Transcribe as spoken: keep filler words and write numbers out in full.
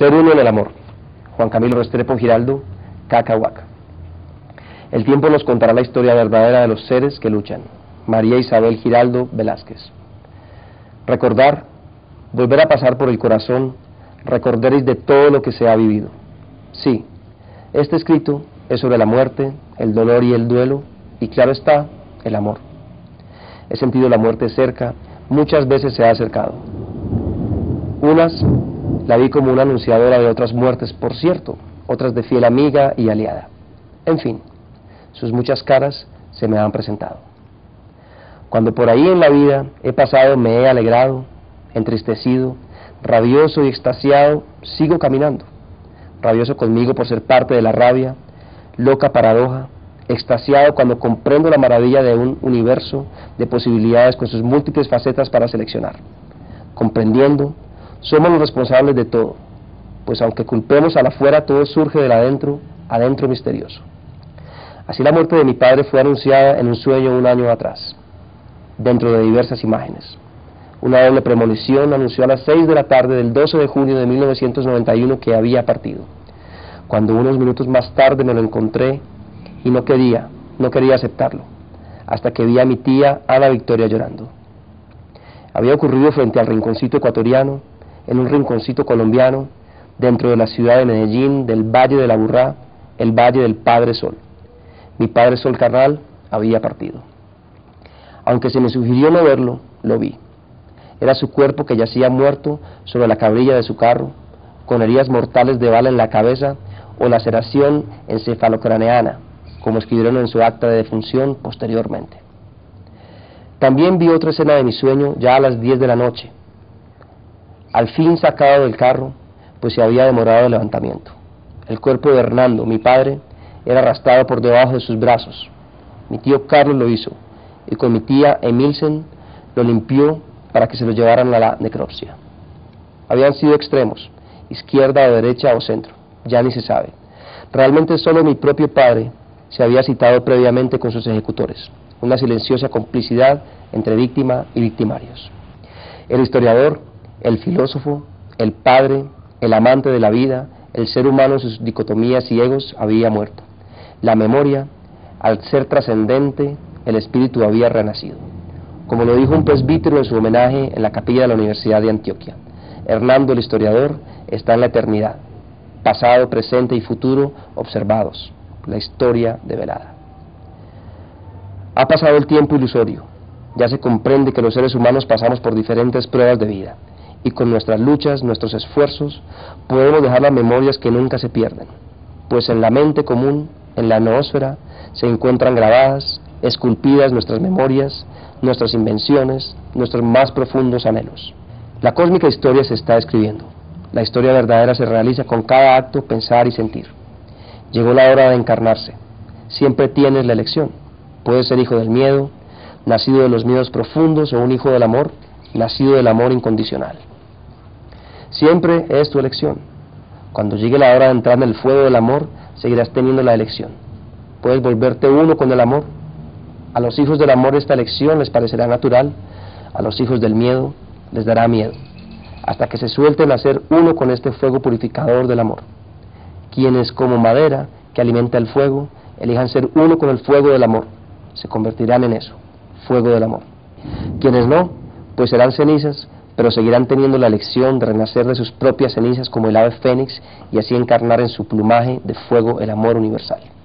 Ser uno en el amor. Juan Camilo Restrepo Giraldo, Cacahuaca. El tiempo nos contará la historia verdadera de los seres que luchan. María Isabel Giraldo Velázquez. Recordar, volver a pasar por el corazón, recordaréis de todo lo que se ha vivido. Sí, este escrito es sobre la muerte, el dolor y el duelo, y claro está, el amor. He sentido la muerte cerca, muchas veces se ha acercado. Unas la vi como una anunciadora de otras muertes, por cierto, otras de fiel amiga y aliada. En fin, sus muchas caras se me han presentado. Cuando por ahí en la vida he pasado, me he alegrado, entristecido, rabioso y extasiado, sigo caminando. Rabioso conmigo por ser parte de la rabia, loca paradoja, extasiado cuando comprendo la maravilla de un universo de posibilidades con sus múltiples facetas para seleccionar. Comprendiendo, somos los responsables de todo, pues aunque culpemos al afuera, todo surge del adentro, adentro misterioso. Así la muerte de mi padre fue anunciada en un sueño un año atrás, dentro de diversas imágenes. Una doble premonición anunció a las seis de la tarde del doce de junio de mil novecientos noventa y uno que había partido. Cuando unos minutos más tarde me lo encontré y no quería, no quería aceptarlo, hasta que vi a mi tía Ana Victoria llorando. Había ocurrido frente al rinconcito ecuatoriano, en un rinconcito colombiano, dentro de la ciudad de Medellín, del Valle de la Burrá, el Valle del Padre Sol. Mi Padre Sol carnal había partido. Aunque se me sugirió no verlo, lo vi. Era su cuerpo que yacía muerto sobre la cabrilla de su carro, con heridas mortales de bala en la cabeza o laceración encefalocraneana, como escribieron en su acta de defunción posteriormente. También vi otra escena de mi sueño ya a las diez de la noche, al fin sacado del carro, pues se había demorado el levantamiento. El cuerpo de Hernando, mi padre, era arrastrado por debajo de sus brazos. Mi tío Carlos lo hizo, y con mi tía Emilsen lo limpió para que se lo llevaran a la necropsia. Habían sido extremos, izquierda o derecha o centro, ya ni se sabe. Realmente solo mi propio padre se había citado previamente con sus ejecutores, una silenciosa complicidad entre víctima y victimarios. El historiador, el filósofo, el padre, el amante de la vida, el ser humano en sus dicotomías y egos había muerto. La memoria, al ser trascendente, el espíritu había renacido. Como lo dijo un presbítero en su homenaje en la capilla de la Universidad de Antioquia, Hernando el historiador está en la eternidad, pasado, presente y futuro observados, la historia develada. Ha pasado el tiempo ilusorio, ya se comprende que los seres humanos pasamos por diferentes pruebas de vida, y con nuestras luchas, nuestros esfuerzos, podemos dejar las memorias que nunca se pierden, pues en la mente común, en la noósfera, se encuentran grabadas, esculpidas nuestras memorias, nuestras invenciones, nuestros más profundos anhelos. La cósmica historia se está escribiendo. La historia verdadera se realiza con cada acto, pensar y sentir. Llegó la hora de encarnarse. Siempre tienes la elección. Puedes ser hijo del miedo, nacido de los miedos profundos, o un hijo del amor, nacido del amor incondicional. Siempre es tu elección. Cuando llegue la hora de entrar en el fuego del amor, seguirás teniendo la elección. Puedes volverte uno con el amor. A los hijos del amor esta elección les parecerá natural, a los hijos del miedo les dará miedo, hasta que se suelten a ser uno con este fuego purificador del amor. Quienes, como madera que alimenta el fuego, elijan ser uno con el fuego del amor, se convertirán en eso, fuego del amor. Quienes no, pues serán cenizas, pero seguirán teniendo la elección de renacer de sus propias cenizas como el ave fénix y así encarnar en su plumaje de fuego el amor universal.